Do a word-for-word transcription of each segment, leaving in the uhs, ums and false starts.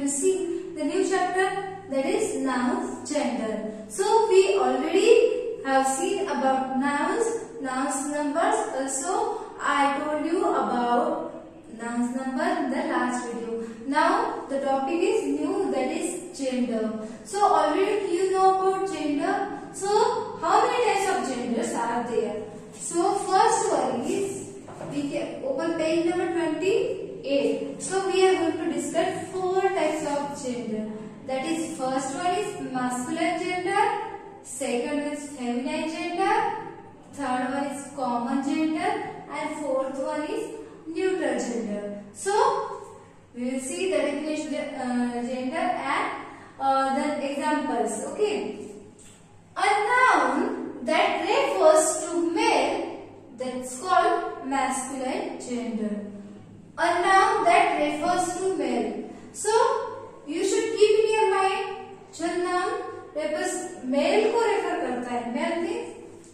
see the new chapter, that is nouns, gender. So we already have seen about nouns, nouns numbers. Also I told you about nouns number in the last video. Now the topic is new, that is gender. So already you know about gender. So how many types of genders are there? So first one is, we can open page number twenty-eight. So we are going to discuss four types of gender. That is, first one is masculine gender, second is feminine gender, third one is common gender, and fourth one is neutral gender. So we will see the definition of uh, gender and uh, the examples. Okay. A noun that refers to male, that's called masculine gender. A noun that refers to male. So you should keep in your mind, जो noun refers male को refer करता है. Male means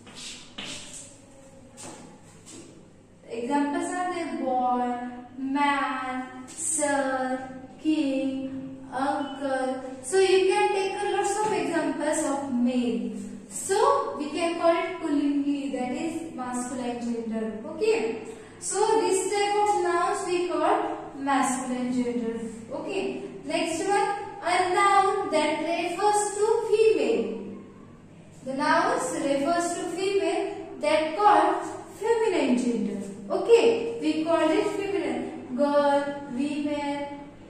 examples are there: boy, man, sir, king, uncle. So you can take a lots of examples of male. So we can call it Pullingi, that is masculine gender. Okay. So this type of nouns we call masculine gender. Okay. Next one, a noun that refers to female. The nouns refers to female, that called feminine gender. Okay. We call it feminine. Girl, women,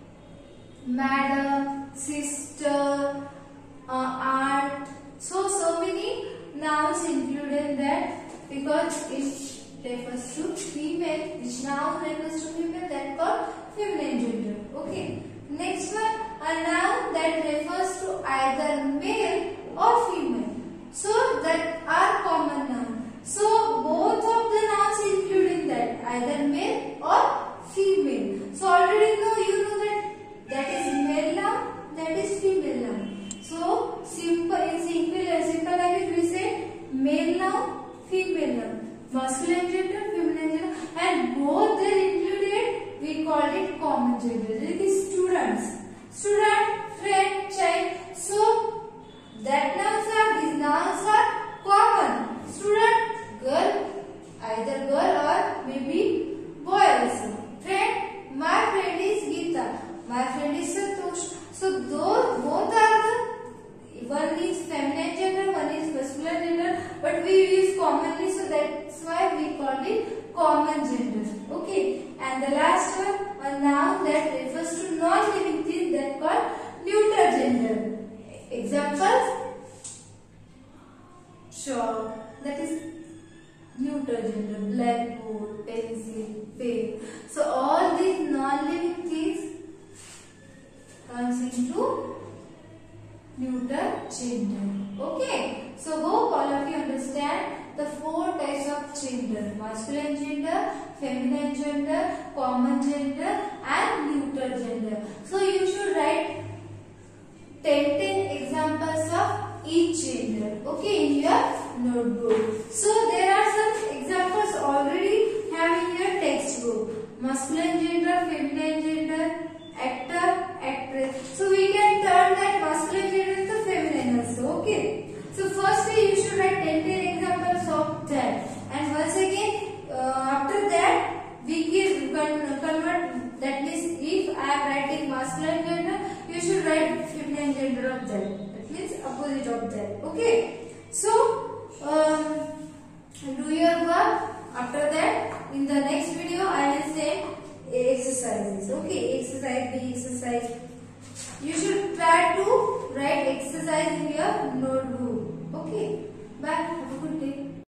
madam, sister, uh, aunt. So, so many nouns included in that, because it refers to female. Which noun refers to female, that called feminine gender. Okay. Next one, a noun that refers to either male or female. So that are common noun. So both of the nouns include in that, either male or female. So already know you know that that is male noun, that is female noun. So simple in simple simple language we say male noun, female noun, masculine gender, feminine gender, and both they are included. We call it common gender. It is students, student, friend, child. So that nouns are these nouns are common. Student, girl, either girl or maybe boy also. Friend, my friend is Geeta, my friend is Santosh. So those both are the, one is feminine gender, one is masculine gender, but we use commonly, so that's why we call it common gender. Okay. And the last one, a noun that refers to non-living things, that called neutral gender. Examples: chalk, that is neutral gender, blackboard, pencil, pen. So all these non-living things comes into neutral gender. Okay. So hope all of you understand the four types of gender: masculine gender, feminine gender, common gender, and neutral gender. So you should write ten ten examples of each gender, okay, in your notebook. So there are some examples already have in your textbook: masculine gender, feminine gender, actor, actress. So we can turn that masculine gender into feminine also. Okay. So firstly you should write ten ten examples of that, and once again uh, after that we can convert. That means if I am writing masculine gender, you should write feminine gender of that. That means opposite of that. Okay. So um, do your work. After that, in the next video I will say exercises. Okay, exercise B, exercise. You should try to write exercise in your notebook. Okay. Bye. Have a good day.